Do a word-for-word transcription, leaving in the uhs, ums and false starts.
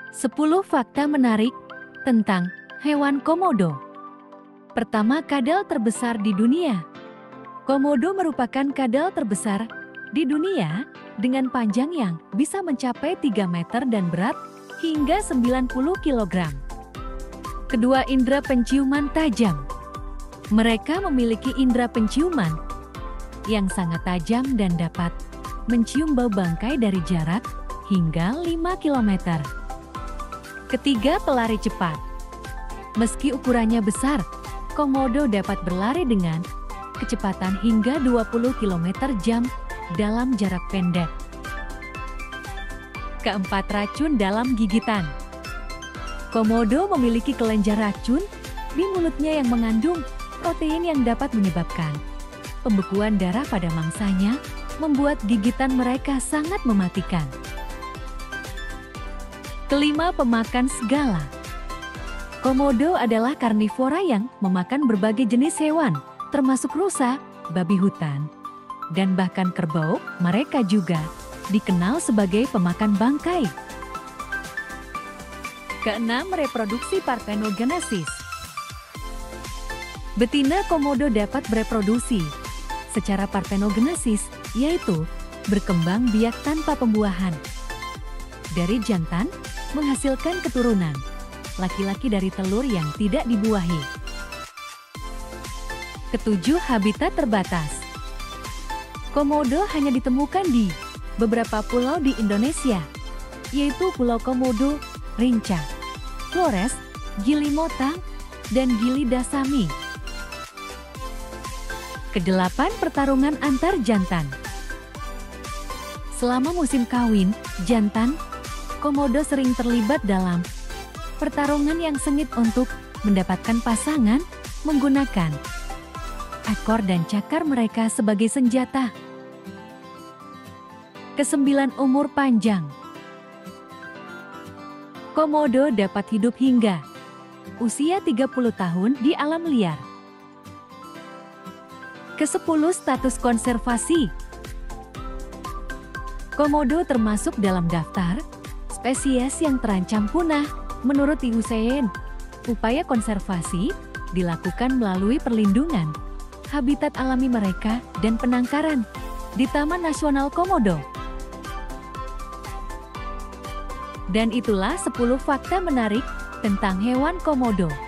sepuluh fakta menarik tentang hewan komodo. Pertama, kadal terbesar di dunia. Komodo merupakan kadal terbesar di dunia dengan panjang yang bisa mencapai tiga meter dan berat hingga sembilan puluh kilogram. Kedua, indera penciuman tajam. Mereka memiliki indera penciuman yang sangat tajam dan dapat mencium bau bangkai dari jarak hingga lima kilometer. Ketiga, pelari cepat. Meski ukurannya besar, komodo dapat berlari dengan kecepatan hingga dua puluh kilometer per jam dalam jarak pendek. Keempat, racun dalam gigitan. Komodo memiliki kelenjar racun di mulutnya yang mengandung protein yang dapat menyebabkan pembekuan darah pada mangsanya, membuat gigitan mereka sangat mematikan. Kelima, pemakan segala. Komodo adalah karnivora yang memakan berbagai jenis hewan, termasuk rusa, babi hutan, dan bahkan kerbau. Mereka juga dikenal sebagai pemakan bangkai. Keenam, reproduksi partenogenesis. Betina komodo dapat bereproduksi secara partenogenesis, yaitu berkembang biak tanpa pembuahan. Dari jantan menghasilkan keturunan laki-laki dari telur yang tidak dibuahi. Ketujuh, habitat terbatas. Komodo hanya ditemukan di beberapa pulau di Indonesia, yaitu Pulau Komodo, Rinca, Flores, Gili Motang, dan Gili Dasami. Kedelapan, pertarungan antar jantan. Selama musim kawin, jantan komodo sering terlibat dalam pertarungan yang sengit untuk mendapatkan pasangan menggunakan ekor dan cakar mereka sebagai senjata. Kesembilan, umur panjang. Komodo dapat hidup hingga usia tiga puluh tahun di alam liar. Kesepuluh, status konservasi. Komodo termasuk dalam daftar spesies yang terancam punah menurut I U C N. Upaya konservasi dilakukan melalui perlindungan habitat alami mereka dan penangkaran di Taman Nasional Komodo. Dan itulah sepuluh fakta menarik tentang hewan komodo.